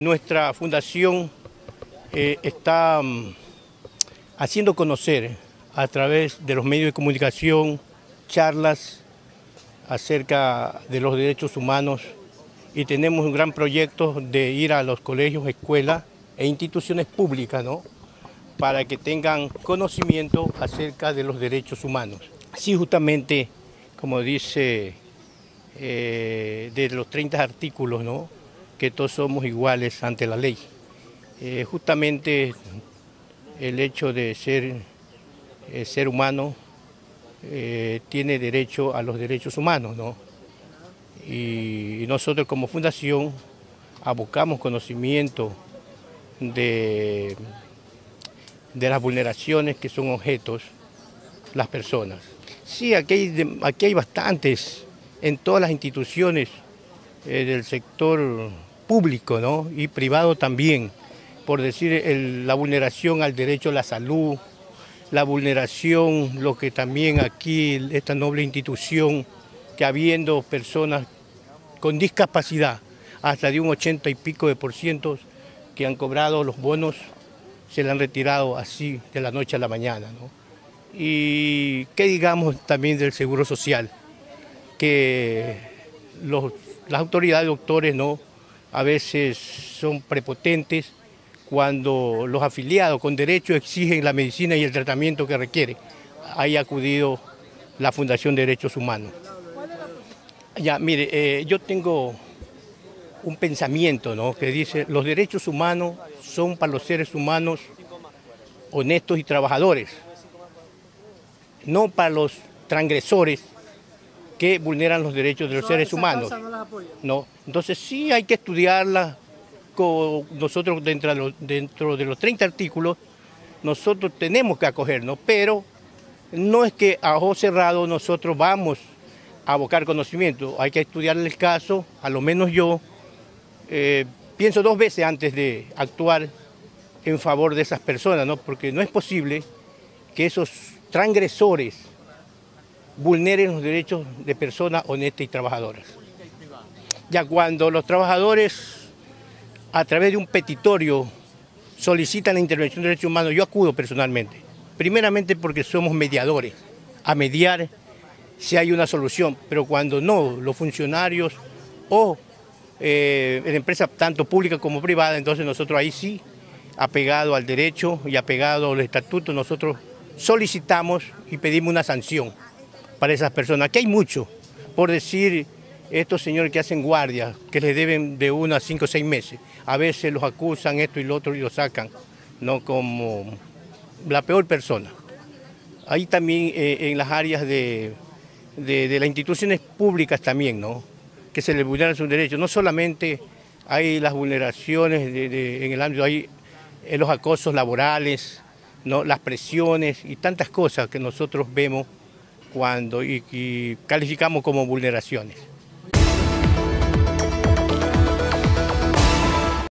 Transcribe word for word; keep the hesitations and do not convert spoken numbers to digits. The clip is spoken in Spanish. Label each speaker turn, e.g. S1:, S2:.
S1: Nuestra fundación eh, está um, haciendo conocer a través de los medios de comunicación charlas acerca de los derechos humanos y tenemos un gran proyecto de ir a los colegios, escuelas e instituciones públicas, ¿no?, para que tengan conocimiento acerca de los derechos humanos. Así justamente, como dice eh, de los treinta artículos, ¿no?, que todos somos iguales ante la ley. Eh, justamente el hecho de ser eh, ser humano eh, tiene derecho a los derechos humanos, ¿no? Y, y nosotros como fundación abocamos conocimiento de, de las vulneraciones que son objetos las personas. Sí, aquí hay, aquí hay bastantes en todas las instituciones eh, del sector público, ¿no?, y privado también, por decir el, la vulneración al derecho a la salud, la vulneración, lo que también aquí esta noble institución, que habiendo personas con discapacidad, hasta de un ochenta y pico de por ciento que han cobrado los bonos, se le han retirado así de la noche a la mañana, ¿no? Y qué digamos también del Seguro Social, que los, las autoridades, doctores, ¿no?, a veces son prepotentes cuando los afiliados con derecho exigen la medicina y el tratamiento que requiere. Ahí ha acudido la Fundación de Derechos Humanos. Ya, mire, eh, yo tengo un pensamiento, ¿no?, que dice: los derechos humanos son para los seres humanos honestos y trabajadores, no para los transgresores que vulneran los derechos de los seres humanos. No, entonces sí hay que estudiarla. Con nosotros dentro de, los, dentro de los treinta artículos, nosotros tenemos que acogernos, pero no es que a ojo cerrado nosotros vamos a abocar conocimiento. Hay que estudiar el caso, a lo menos yo eh, pienso dos veces antes de actuar en favor de esas personas, ¿no?, porque no es posible que esos transgresores vulneren los derechos de personas honestas y trabajadoras. Ya cuando los trabajadores a través de un petitorio solicitan la intervención de derechos humanos, yo acudo personalmente, primeramente porque somos mediadores, a mediar si hay una solución, pero cuando no, los funcionarios o eh, en empresas tanto públicas como privadas, entonces nosotros ahí sí, apegado al derecho y apegado a los estatutos, nosotros solicitamos y pedimos una sanción para esas personas. Aquí hay mucho, por decir, estos señores que hacen guardia, que les deben de uno a cinco o seis meses, a veces los acusan esto y lo otro y lo sacan, ¿no?, como la peor persona. Ahí también eh, en las áreas de, de, de las instituciones públicas también, ¿no?, que se les vulneran sus derechos. No solamente hay las vulneraciones de, de, en el ámbito, hay eh, los acosos laborales, ¿no?, las presiones y tantas cosas que nosotros vemos cuando y, y calificamos como vulneraciones.